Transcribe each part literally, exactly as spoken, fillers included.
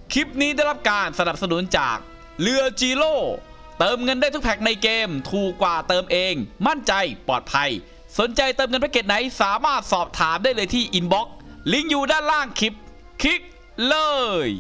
คลิปนี้ได้รับการสนับสนุนจากเรือจีโร่เติมเงินได้ทุกแพ็คในเกมถูกกว่าเติมเองมั่นใจปลอดภัยสนใจเติมเงินแพ็กเกจไหนสามารถสอบถามได้เลยที่อินบ็อกซ์ลิงก์อยู่ด้านล่างคลิปคลิกเลย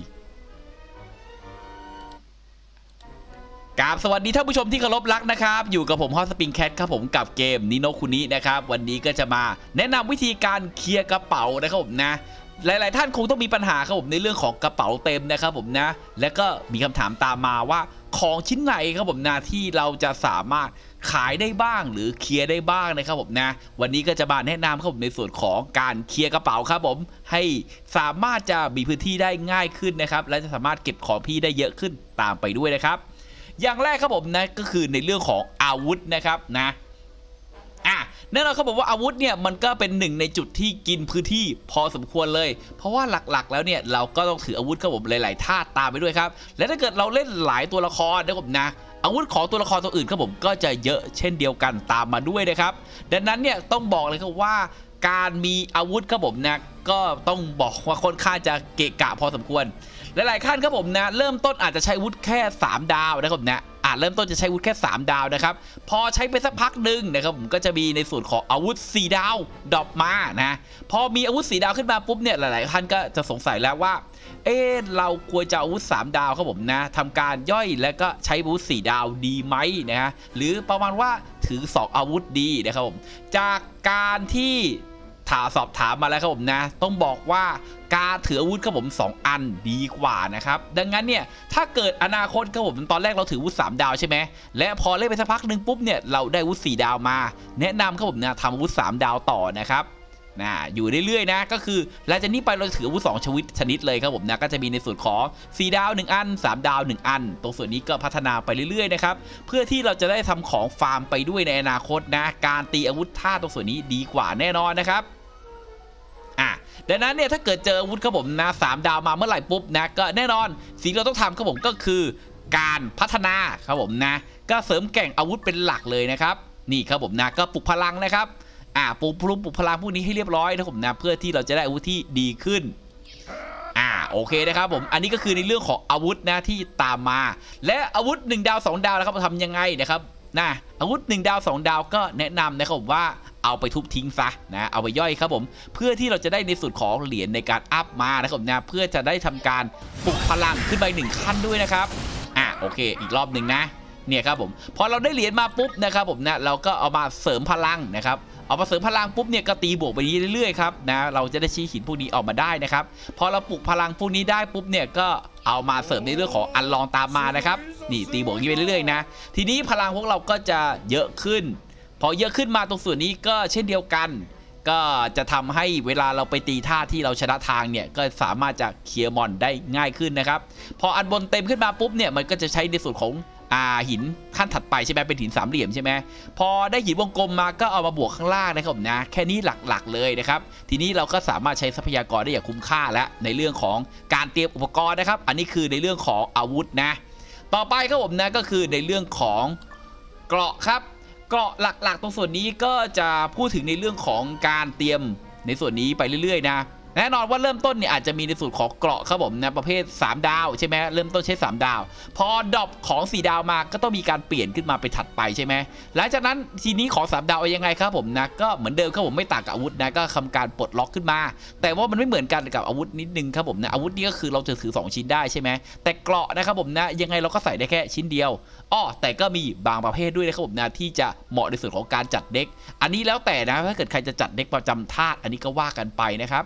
กราบสวัสดีท่านผู้ชมที่เคารพรักนะครับอยู่กับผมฮอตสปริงแคทครับผมกับเกมนิโนคุนินะครับวันนี้ก็จะมาแนะนำวิธีการเคลียร์กระเป๋านะครับผมนะหลายๆท่านคงต้องมีปัญหาครับผมในเรื่องของกระเป๋าเต็มนะครับผมนะและก็มีคำถามตามมาว่าของชิ้นไหนครับผมนะที่เราจะสามารถขายได้บ้างหรือเคลียร์ได้บ้างนะครับผมนะวันนี้ก็จะมาแนะนำครับผมในส่วนของการเคลียร์กระเป๋าครับผมให้สามารถจะมีพื้นที่ได้ง่ายขึ้นนะครับและจะสามารถเก็บของพี่ได้เยอะขึ้นตามไปด้วยนะครับอย่างแรกครับผมนะก็คือในเรื่องของอาวุธนะครับนะอ่ะแน่นอนเขาบอกว่าอาวุธเนี่ยมันก็เป็นหนึ่งในจุดที่กินพื้นที่พอสมควรเลยเพราะว่าหลักๆแล้วเนี่ยเราก็ต้องถืออาวุธครับผมหลายๆท่าตามไปด้วยครับและถ้าเกิดเราเล่นหลายตัวละครนะครับนะอาวุธของตัวละครตัวอื่นครับผมก็จะเยอะเช่นเดียวกันตามมาด้วยนะครับดังนั้นเนี่ยต้องบอกเลยครับว่าการมีอาวุธครับผมนะก็ต้องบอกว่าค่อนข้างจะเกะกะพอสมควรหลายๆขั้นครับผมนะเริ่มต้นอาจจะใช้อาวุธแค่สามดาวนะครับนะอาจเริ่มต้นจะใช้อาวุธแค่สามดาวนะครับพอใช้ไปสักพักหนึ่งนะครับผมก็จะมีในส่วนของอาวุธสี่ดาวดรอปมานะพอมีอาวุธสี่ดาวขึ้นมาปุ๊บเนี่ยหลายๆท่านก็จะสงสัยแล้วว่าเอ๊ะเราควรจะอาวุธสามดาวครับผมนะทำการย่อยแล้วก็ใช้อาวุธสี่ดาวดีไหมนะฮะหรือประมาณว่าถือสองอาวุธดีนะครับผมจากการที่ถามสอบถามมาแล้วครับผมนะต้องบอกว่าการถืออาวุธครับผมสองอันดีกว่านะครับดังนั้นเนี่ยถ้าเกิดอนาคตครับผมตอนแรกเราถืออาวุธสามดาวใช่ไหมและพอเล่นไปสักพักหนึ่งปุ๊บเนี่ยเราได้อาวุธสี่ดาวมาแนะนำครับผมนะทำอาวุธสามดาวต่อนะครับนะอยู่เรื่อยๆนะก็คือหลังจากนี้ไปเราถืออาวุธสองชนิดชนิดเลยครับผมนะก็จะมีในส่วนของสี่ดาวหนึ่งอันสามดาวหนึ่งอันตรงส่วนนี้ก็พัฒนาไปเรื่อยๆนะครับเพื่อที่เราจะได้ทำของฟาร์มไปด้วยในอนาคตนะการตีอาวุธท่าตรงส่วนนี้ดีกว่าแน่นอนนะครับดังนั้นเนี่ยถ้าเกิดเจออาวุธครับผมนะสามดาวมาเมื่อไหร่ปุ๊บนะก็แน่นอนสิ่งที่เราต้องทำครับผมก็คือการพัฒนาครับผมนะก็เสริมแก่งอาวุธเป็นหลักเลยนะครับนี่ครับผมนะก็ปลุกพลังนะครับอ่าปลุกพลุกปลุกพลังพวกนี้ให้เรียบร้อยนะผมนะเพื่อที่เราจะได้อาวุธที่ดีขึ้นอ่าโอเคนะครับผมอันนี้ก็คือในเรื่องของอาวุธนะที่ตามมาและอาวุธหนึ่งดาวสองดาวนะครับทำยังไงนะครับนะอาวุธหนึ่งดาวสองดาวก็แนะนำนะครับผมว่าเอาไปทุบทิ้งซะนะเอาไปย่อยครับผมเพื่อที่เราจะได้ในส่วนของเหรียญในการอัพมานะครับนะเพื่อจะได้ทำการปลุกพลังขึ้นไปหนึ่งขั้นด้วยนะครับอ่ะโอเคอีกรอบหนึ่งนะเนี่ยครับผมพอเราได้เหรียญมาปุ๊บนะครับผมนะเราก็เอามาเสริมพลังนะครับเอามาเสริมพลังปุ๊บเนี่ยก็ตีบวกไปเรื่อยๆครับนะเราจะได้ชี้หินพวกนี้ออกมาได้นะครับพอเราปลุกพลังพวกนี้ได้ปุ๊บเนี่ยก็เอามาเสริมในเรื่องของอันลองตามมานะครับนี่ตีบวกไปเรื่อยๆนะทีนี้พลังพวกเราก็จะเยอะขึ้นพอเยอะขึ้นมาตรงส่วนนี้ก็เช่นเดียวกันก็จะทำให้เวลาเราไปตีท่าที่เราชนะทางเนี่ยก็สามารถจะเคลียร์มอนได้ง่ายขึ้นนะครับพออันบนเต็มขึ้นมาปุ๊บเนี่ยมันก็จะใช้ในส่วนของอ่าหินขั้นถัดไปใช่ไหมเป็นหินสามเหลี่ยมใช่ไหมพอได้หินวงกลมมาก็เอามาบวกข้างล่างนะครับนะแค่นี้หลักๆเลยนะครับทีนี้เราก็สามารถใช้ทรัพยากรได้อย่างคุ้มค่าแล้วในเรื่องของการเตรียมอุปกรณ์นะครับอันนี้คือในเรื่องของอาวุธนะต่อไปครับผมนะก็คือในเรื่องของเกราะครับเกราะหลักๆตรงส่วนนี้ก็จะพูดถึงในเรื่องของการเตรียมในส่วนนี้ไปเรื่อยๆนะแน่นอนว่าเริ่มต้นเนี่ยอาจจะมีในส่วนของเกราะครับผมนะประเภทสามดาวใช่ไหมเริ่มต้นใช้สามดาวพอดรอปของสี่ดาวมาก็ต้องมีการเปลี่ยนขึ้นมาไปถัดไปใช่ไหมหลังจากนั้นทีนี้ของสามดาวยังไงครับผมนะก็เหมือนเดิมครับผมไม่ต่างกับอาวุธนะก็ทำการปลดล็อกขึ้นมาแต่ว่ามันไม่เหมือนกันกับอาวุธนิดนึงครับผมนะอาวุธนี้ก็คือเราจะถือสองชิ้นได้ใช่ไหมแต่เกราะนะครับผมนะยังไงเราก็ใส่ได้แค่ชิ้นเดียวอ้อแต่ก็มีบางประเภทด้วยนะครับผมนะที่จะเหมาะในส่วนของการจัดเด็กอันนี้แล้วแต่นะถ้าเกิดใครจะจัดเด็กประจำธาตุอันนี้ก็ว่ากันไปนะครับ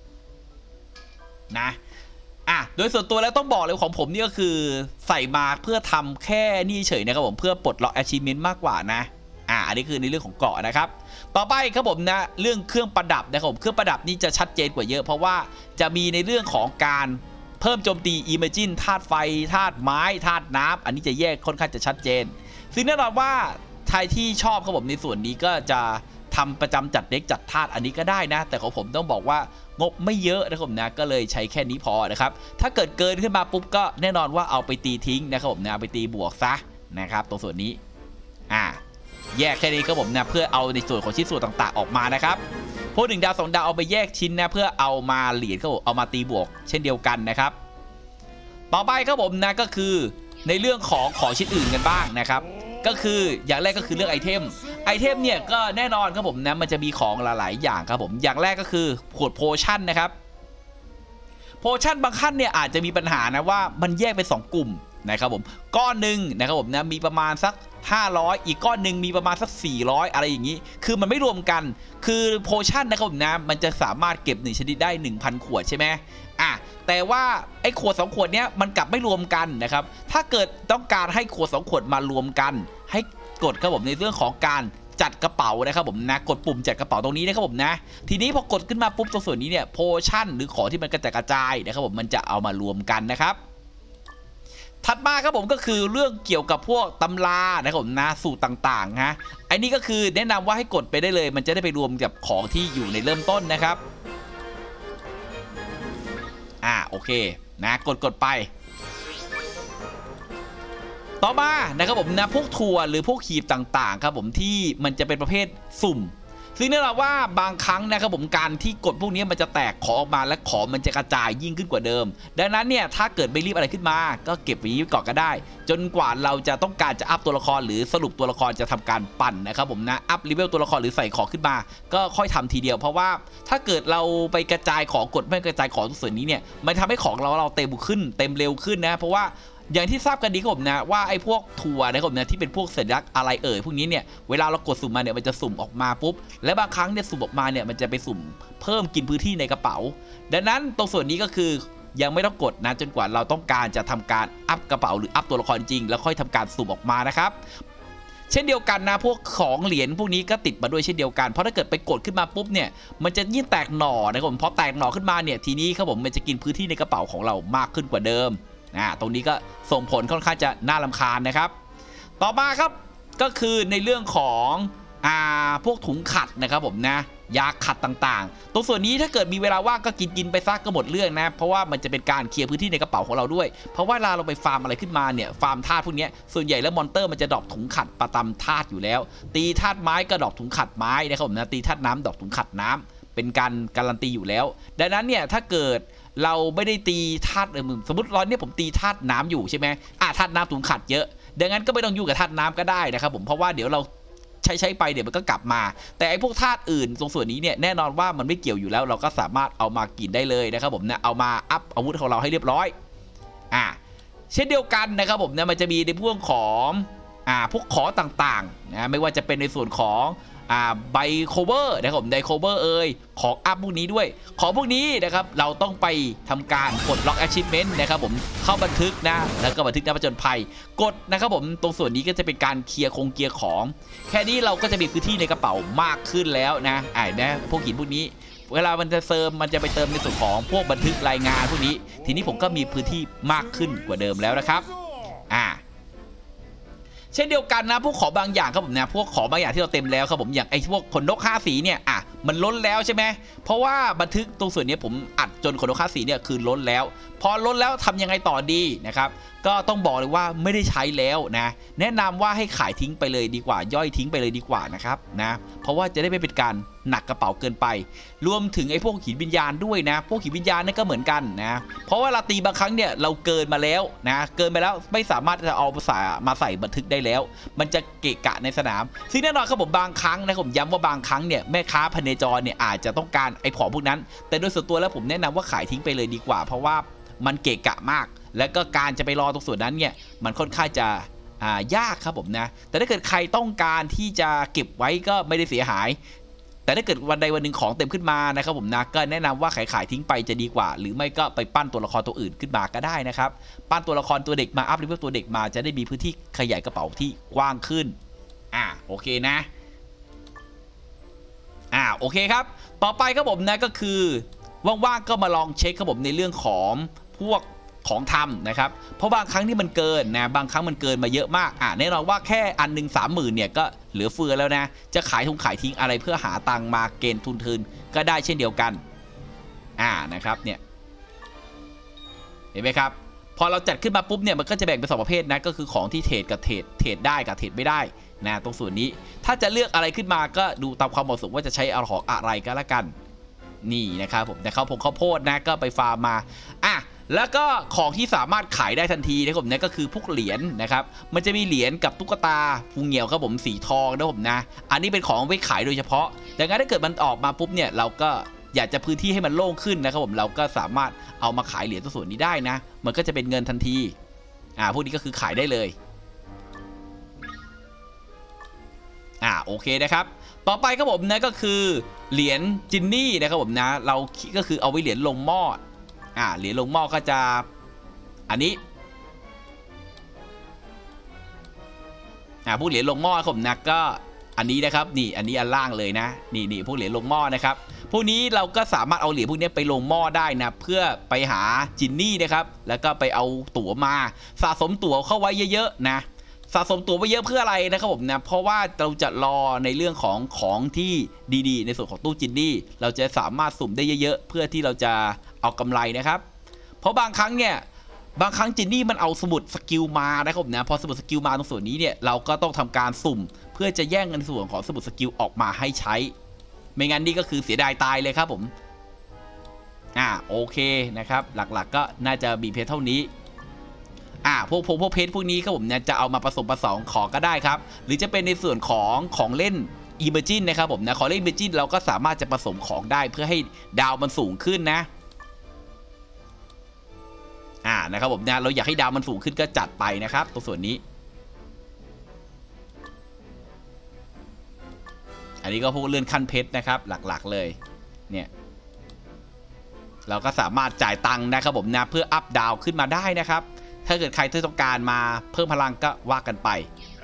นะอ่ะโดยส่วนตัวแล้วต้องบอกเลยของผมนี่ก็คือใส่มาเพื่อทำแค่นี่เฉยนะครับผมเพื่อปลดล็อก achievement มากกว่านะอ่ะอันนี้คือในเรื่องของเกราะนะครับต่อไปครับผมนะเรื่องเครื่องประดับนะครับผมเครื่องประดับนี่จะชัดเจนกว่าเยอะเพราะว่าจะมีในเรื่องของการเพิ่มโจมตี Imagine ธาตุไฟธาตุไม้ธาตุน้ำอันนี้จะแยกค่อนข้างจะชัดเจนซึ่งแน่นอนว่าใครที่ชอบครับผมในส่วนนี้ก็จะทำประจำจัดเด็กจัดธาตุอันนี้ก็ได้นะแต่ของผมต้องบอกว่างบไม่เยอะนะครับผมนะก็เลยใช้แค่นี้พอนะครับถ้าเกิดเกินขึ้นมาปุ๊บก็แน่นอนว่าเอาไปตีทิ้งนะครับผมนะเอาไปตีบวกซะนะครับตรงส่วนนี้อ่าแยกแค่นี้ครับผมนะเพื่อเอาในส่วนของชิ้นส่วนต่างๆออกมานะครับพวกหนึ่งดาวสองดาวเอาไปแยกชิ้นนะเพื่อเอามาเหรียญครับผมเอามาตีบวกเช่นเดียวกันนะครับต่อไปครับผมนะก็คือในเรื่องของของชิ้นอื่นกันบ้างนะครับก็คืออย่างแรกก็คือเรื่องไอเทมไอเทมเนี่ยก็แน่นอนครับผมนะมันจะมีของหลายๆอย่างครับผมอย่างแรกก็คือขวดโพชั่นนะครับโพชั่นบางขั้นเนี่ยอาจจะมีปัญหานะว่ามันแยกเป็นสองกลุ่มนะครับผมก้อนหนึ่งนะครับผมนะมีประมาณสักห้าร้อยอีกก้อนหนึ่งมีประมาณสักสี่ร้อยอะไรอย่างนี้คือมันไม่รวมกันคือโพชั่นนะครับผมนะมันจะสามารถเก็บหนึ่งชนิดได้ หนึ่งพัน ขวดใช่ไหมอ่ะแต่ว่าไอ้ขวดสองขวดเนี้ยมันกลับไม่รวมกันนะครับถ้าเกิดต้องการให้ขวดสองขวดมารวมกันให้กดครับผมในเรื่องของการจัดกระเป๋านะครับผมนะกดปุ่มจัดกระเป๋าตรงนี้นะครับผมนะทีนี้พอกดขึ้นมาปุ๊บตรงส่วนนี้เนี่ยโพชั่นหรือของที่มันกระจายกระจายนะครับผมมันจะเอามารวมกันนะครับถัดมาครับผมก็คือเรื่องเกี่ยวกับพวกตำรานะครับผมนะสูตรต่างๆฮะไอ้นี่ก็คือแนะนำว่าให้กดไปได้เลยมันจะได้ไปรวมกับของที่อยู่ในเริ่มต้นนะครับอ่าโอเคนะกดกดไปต่อมานะครับผมนะพวกทัวร์หรือพวกขีบต่างๆครับผมที่มันจะเป็นประเภทสุ่มซึ่งแน่นอนว่าบางครั้งนะครับผมการที่กดพวกนี้มันจะแตกของออกมาและของมันจะกระจายยิ่งขึ้นกว่าเดิมดังนั้นเนี่ยถ้าเกิดไม่รีบอะไรขึ้นมาก็เก็บไว้ก่อนก็ได้จนกว่าเราจะต้องการจะอัพตัวละครหรือสรุปตัวละครจะทำการปั่นนะครับผมนะอัพเลเวลตัวละครหรือใส่ของขึ้นมาก็ค่อยทำทีเดียวเพราะว่าถ้าเกิดเราไปกระจายของกดไม่กระจายของส่วนนี้เนี่ยมันทำให้ของเราเราเต็มขึ้นเต็มเร็วขึ้นนะเพราะว่าอย่างที่ทราบกันดีครับผมนะว่าไอ้พวกทัวร์นะครับนะที่เป็นพวกสัญลักษณ์อะไรเอ่ยพวกนี้เนี่ยเวลาเรากดสุ่มมาเนี่ยมันจะสุ่มออกมาปุ๊บและบางครั้งเนี่ยสุ่มออกมาเนี่ยมันจะไปสุ่มเพิ่มกินพื้นที่ในกระเป๋าดังนั้นตรงส่วนนี้ก็คือยังไม่ต้องกดนะจนกว่าเราต้องการจะทำการอัพกระเป๋าหรืออัพตัวละครจริงแล้วค่อยทำการสุ่มออกมานะครับเช่นเดียวกันนะพวกของเหรียญพวกนี้ก็ติดมาด้วยเช่นเดียวกันเพราะถ้าเกิดไปกดขึ้นมาปุ๊บเนี่ยมันจะยิ่งแตกหน่อนะครับผมพอแตกหน่อขึ้นมาเนี่ยทีนี้ครับผมมันจะกินพื้นที่ในกระเป๋าของเรามากขึ้นกว่าเดิมอ่าตรงนี้ก็ส่งผลค่อนข้างจะน่ารำคาญนะครับต่อมาครับก็คือในเรื่องของอ่าพวกถุงขัดนะครับผมนะยาขัดต่างๆตรงส่วนนี้ถ้าเกิดมีเวลาว่างก็กินกินไปซักก็หมดเรื่องนะเพราะว่ามันจะเป็นการเคลียร์พื้นที่ในกระเป๋าของเราด้วยเพราะว่าเวลาเราไปฟาร์มอะไรขึ้นมาเนี่ยฟาร์มธาตุพวกนี้ส่วนใหญ่แล้วมอนเตอร์มันจะดรอปถุงขัดประจำธาตุอยู่แล้วตีธาตุไม้ก็ดรอปถุงขัดไม้นะครับผมนะตีธาตุน้ำดรอปถุงขัดน้ำเป็นการการันตีอยู่แล้วดังนั้นเนี่ยถ้าเกิดเราไม่ได้ตีธาตุเออสมมติตอนนี้ผมตีธาตุน้ำอยู่ใช่ไหมอ่ะธาตุน้ำถุงขัดเยอะดังนั้นก็ไม่ต้องยุ่งกับธาตุน้ำก็ได้นะครับผมเพราะว่าเดี๋ยวเราใช้ใช้ไปเดี๋ยวมันก็กลับมาแต่ไอ้พวกธาตุอื่นตรงส่วนนี้เนี่ยแน่นอนว่ามันไม่เกี่ยวอยู่แล้วเราก็สามารถเอามากินได้เลยนะครับผมเนี่ยเอามาอัพอาวุธของเราให้เรียบร้อยอ่ะเช่นเดียวกันนะครับผมเนี่ยมันจะมีในพวกของอ่าพวกขอต่างๆนะไม่ว่าจะเป็นในส่วนของอ่าไบโคเวอร์นะครับผมไดโคเวอร์เอ่ยของอัพพวกนี้ด้วยของพวกนี้นะครับเราต้องไปทำการกดล็อก achievement นะครับผมเข้าบันทึกนะแล้วก็บันทึกนักผจญภัยกดนะครับผมตรงส่วนนี้ก็จะเป็นการเคลียร์คงเคลียร์ของแค่นี้เราก็จะมีพื้นที่ในกระเป๋ามากขึ้นแล้วนะไอ้นะพวกหินพวกนี้เวลามันจะเติมมันจะไปเติมในส่วนของพวกบันทึกรายงานพวกนี้ทีนี้ผมก็มีพื้นที่มากขึ้นกว่าเดิมแล้วนะครับอ่าเช่นเดียวกันนะพวกของบางอย่างครับผมนะพวกของบางอย่างที่เราเต็มแล้วครับผมอย่างไอ้พวกขนนกห้าสีเนี่ยอ่ะมันล้นแล้วใช่ไหมเพราะว่าบันทึกตรงส่วนนี้ผมอัดจนขนนกห้าสีเนี่ยคือล้นแล้วพอล้นแล้วทำยังไงต่อดีนะครับก็ต้องบอกเลยว่าไม่ได้ใช้แล้วนะแนะนำว่าให้ขายทิ้งไปเลยดีกว่าย่อยทิ้งไปเลยดีกว่านะครับนะเพราะว่าจะได้ไม่เป็นการหนักกระเป๋าเกินไปรวมถึงไอ้พวกหินวิญญาณด้วยนะพวกหินวิญญาณนั่นก็เหมือนกันนะเพราะว่าเราตีบางครั้งเนี่ยเราเกินมาแล้วนะเกินไปแล้วไม่สามารถจะเอาภาษามาใส่บันทึกได้แล้วมันจะเกะกะในสนามซึ่งแน่นอนครับผมบางครั้งนะผมย้ำว่าบางครั้งเนี่ยแม่ค้าพเนจรเนี่ยอาจจะต้องการไอ้ของพวกนั้นแต่โดยส่วนตัวแล้วผมแนะนำว่าขายทิ้งไปเลยดีกว่าเพราะว่ามันเกะกะมากและก็การจะไปรอตรงส่วนนั้นเนี่ยมันค่อนข้างจะอ่ายากครับผมนะแต่ถ้าเกิดใครต้องการที่จะเก็บไว้ก็ไม่ได้เสียหายแต่ถ้าเกิดวันใดวันหนึ่งของเต็มขึ้นมานะครับผมนะก็แนะนำว่าขายขายทิ้งไปจะดีกว่าหรือไม่ก็ไปปั้นตัวละครตัวอื่นขึ้นมาก็ได้นะครับปั้นตัวละครตัวเด็กมาอัพเลเวลตัวเด็กมาจะได้มีพื้นที่ขยายกระเป๋าที่กว้างขึ้นอ่าโอเคนะอ่าโอเคครับต่อไปครับผมนะก็คือว่างๆก็มาลองเช็คครับผมในเรื่องของพวกของทำนะครับเพราะบางครั้งที่มันเกินนะบางครั้งมันเกินมาเยอะมากอ่ะแน่นอนว่าแค่อันหนึ่งสามหมื่นเนี่ยก็เหลือเฟือแล้วนะจะขายทุนขายทิ้งอะไรเพื่อหาตังมาเกณฑ์ทุนทุนก็ได้เช่นเดียวกันอ่านะครับเนี่ยเห็นไหมครับพอเราจัดขึ้นมาปุ๊บเนี่ยมันก็จะแบ่งเป็นสองประเภทนะก็คือของที่เทรดกับเทรดเทรดได้กับเทรดไม่ได้นะตรงส่วนนี้ถ้าจะเลือกอะไรขึ้นมาก็ดูตามความเหมาะสมว่าจะใช้เอาของอะไรก็แล้วกันนี่นะครับผมแต่ข้าวผงข้าวโพดนะก็ไปฟาร์มมาอ่ะแล้วก็ของที่สามารถขายได้ทันทีนะครับผมนะก็คือพวกเหรียญ นะครับมันจะมีเหรียญกับตุ๊กตาฟูเหงียวครับผมสีทองนะผมนะอันนี้เป็นของไว้ขายโดยเฉพาะดังนั้นถ้าเกิดมันออกมาปุ๊บเนี่ยเราก็อยากจะพื้นที่ให้มันโล่งขึ้นนะครับผมเราก็สามารถเอามาขายเหรียญตัวส่วนนี้ได้นะมันก็จะเป็นเงินทันทีอ่าพวกนี้ก็คือขายได้เลยอ่าโอเคนะครับต่อไปครับผมนะก็คือเหรียญจินนี่นะครับผมนะเราก็คือเอาไว้เหรียญลงหม้ออ่าเหรียญลงหม้อก็จะอันนี้อ่าพวกเหรียญลงหม้อครับผมนะก็อันนี้นะครับนี่อันนี้อันล่างเลยนะนี่นี่พวกเหรียญลงหม้อนะครับพวกนี้เราก็สามารถเอาเหรียญพวกนี้ไปลงหม้อได้นะเพื่อไปหาจินนี่นะครับแล้วก็ไปเอาตั๋วมาสะสมตั๋วเข้าไว้เยอะๆนะสะสมตั๋วไว้เยอะเพื่ออะไรนะครับผมนะเพราะว่าเราจะรอในเรื่องของของที่ดีๆในส่วนของตู้จินนี่เราจะสามารถสุ่มได้เยอะๆเพื่อที่เราจะเอากำไรนะครับเพราะบางครั้งเนี่ยบางครั้งจินนี่มันเอาสมุดสกิลมานะครับผมนะพอสมุดสกิลมาตรงส่วนนี้เนี่ยเราก็ต้องทำการสุ่มเพื่อจะแย่งเงินส่วนของสมุดสกิลออกมาให้ใช้ไม่งั้นนี่ก็คือเสียดายตายเลยครับผมอ่าโอเคนะครับหลักๆก็น่าจะมีเพจเท่านี้อ่าพวกพวกพวกเพจพวกนี้ครับผมเนี่ยจะเอามาผสมผสานของก็ได้ครับหรือจะเป็นในส่วนของของเล่นอิมเมจินนะครับผมนะของเล่นอิมเมจินเราก็สามารถจะผสมของได้เพื่อให้ดาวมันสูงขึ้นนะอ่านะครับผมนะเราอยากให้ดาวมันสูงขึ้นก็จัดไปนะครับตรงส่วนนี้อันนี้ก็พวกเลื่อนขั้นเพชรนะครับหลักๆเลยเนี่ยเราก็สามารถจ่ายตังค์นะครับผมนะเพื่ออัพดาวขึ้นมาได้นะครับถ้าเกิดใครที่ต้องการมาเพิ่มพลังก็ว่ากันไป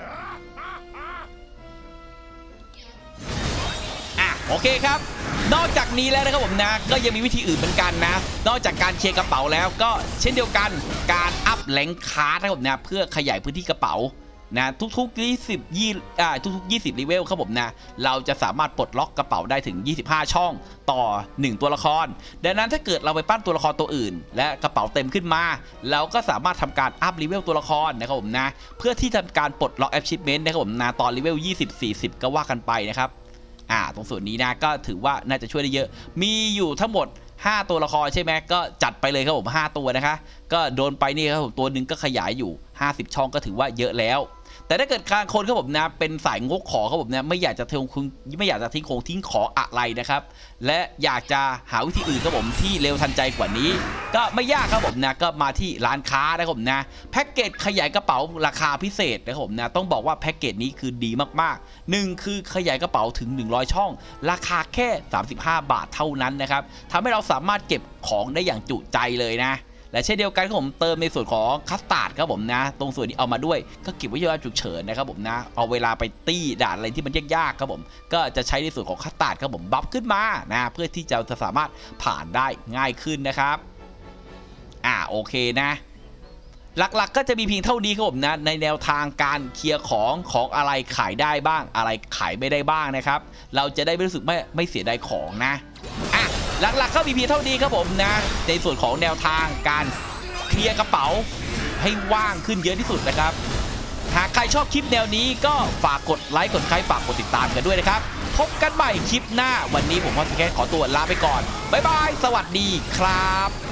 อ่ะโอเคครับนอกจากนี้แล้วนะครับผมนะก็ยังมีวิธีอื่นเหมือนกันนะนอกจากการเคลียร์กระเป๋าแล้วก็เช่นเดียวกันการอัพแรงคาร์ดนะครับผมนะเพื่อขยายพื้นที่กระเป๋านะทุกๆยี่สิบยี่อ่าทุกๆยี่สิบเลเวลครับผมนะเราจะสามารถปลดล็อกกระเป๋าได้ถึงยี่สิบห้าช่องต่อหนึ่งตัวละครดังนั้นถ้าเกิดเราไปปั้นตัวละครตัวอื่นและกระเป๋าเต็มขึ้นมาเราก็สามารถทำการอัพเลเวลตัวละครนะครับผมนะเพื่อที่ทำการปลดล็อก achievement นะครับผมนะตอนเลเวลยี่สิบ สี่สิบก็ว่ากันไปนะครับอ่าตรงส่วนนี้นะก็ถือว่าน่าจะช่วยได้เยอะมีอยู่ทั้งหมดห้าตัวละครใช่ไหมก็จัดไปเลยครับผมห้าตัวนะคะก็โดนไปนี่ครับผมตัวหนึ่งก็ขยายอยู่ห้าสิบช่องก็ถือว่าเยอะแล้วแต่ถ้าเกิดการคนครับผมนะเป็นสายงกขอครับผมนะไม่อยากจะทิ้งคงไม่อยากจะทิ้งคงทิ้งขออะไรนะครับและอยากจะหาวิธีอื่นครับผมที่เร็วทันใจกว่านี้ก็ไม่ยากครับผมนะก็มาที่ร้านค้านะครับผมนะแพ็กเกจขยายกระเป๋าราคาพิเศษนะครับผมนะต้องบอกว่าแพ็กเกจนี้คือดีมากๆหนึ่งคือขยายกระเป๋าถึงหนึ่งร้อยช่องราคาแค่สามสิบห้าบาทเท่านั้นนะครับทำให้เราสามารถเก็บของได้อย่างจุใจเลยนะและเช่นเดียวกันครับผมเติมในส่วนของคัสตาร์ดครับผมนะตรงส่วนนี้เอามาด้วยก็เก็บไว้ยามฉุกเฉินนะครับผมนะเอาเวลาไปตี้ด่านอะไรที่มันยากๆครับผมก็จะใช้ในส่วนของคัสตาร์ดครับผมบัฟขึ้นมานะเพื่อที่จะสามารถผ่านได้ง่ายขึ้นนะครับอ่าโอเคนะหลักๆก็จะมีเพียงเท่านี้ครับผมนะในแนวทางการเคลียร์ของของอะไรขายได้บ้างอะไรขายไม่ได้บ้างนะครับเราจะได้ไม่รู้สึกไม่ไม่เสียดายของนะอ่ะหลักๆก็มีเพียงเท่านี้ครับผมนะในส่วนของแนวทางการเคลียร์กระเป๋าให้ว่างขึ้นเยอะที่สุดนะครับหากใครชอบคลิปแนวนี้ก็ฝากกดไลค์กดใครฝากกดติดตามกันด้วยนะครับพบกันใหม่คลิปหน้าวันนี้ผมพอสแคทขอตัวลาไปก่อนบ๊ายบายสวัสดีครับ